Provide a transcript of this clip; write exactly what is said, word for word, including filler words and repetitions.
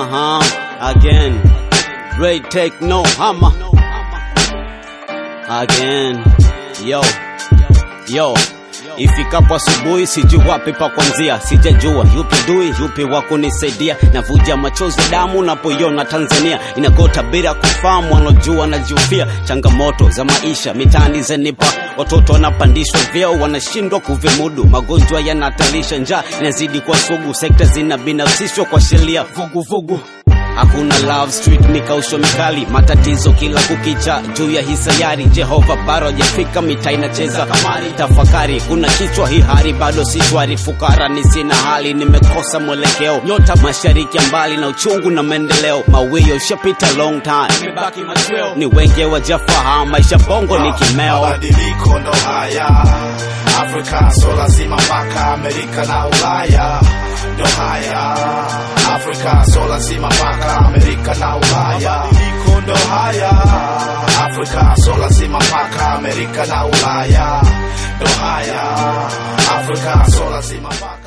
Uh-huh, again. Great take no hammer. Again. Yo, yo. Ifikapo asubuhi sijui wapi pa kuanzia, sijajua yupi dui yupi wa kunisaidia. Navuja machozi damu napoiona Tanzania inagota bila kufahamu, wanojua najiufia. Changamoto za maisha mitaani zanipa, watoto wanapandishwa vyeo wanashindwa kuvimudu. Magonjwa yanatalisha, njaa inazidi kwa sugu, sekta zinabinafsishwa kwa sheria vugu vugu. Hakuna love street mikausho mikali, matatizo kila kukicha juu ya hisayari. Jehova baro jafika, mita inacheza kamari. Tafakari kuna kichwa hihari, bado si shwari. Fukara ni sina hali, nimekosa mwelekeo. Nyota mashariki mbali na uchungu na maendeleo. Mawio shapita long time, nimebaki machweo. Ni wengi wajafahamu maisha bongo ni kimeo. Mabadiliko ndo haya, Afrika so lazima mpaka Amerika na Ulaya. Ndo haya, Afrika so lazima mpaka Amerika na Ulaya. Mabadiliko ndo haya, Afrika so lazima mpaka Amerika na Ulaya. Ndo haya, Afrika so lazima mpaka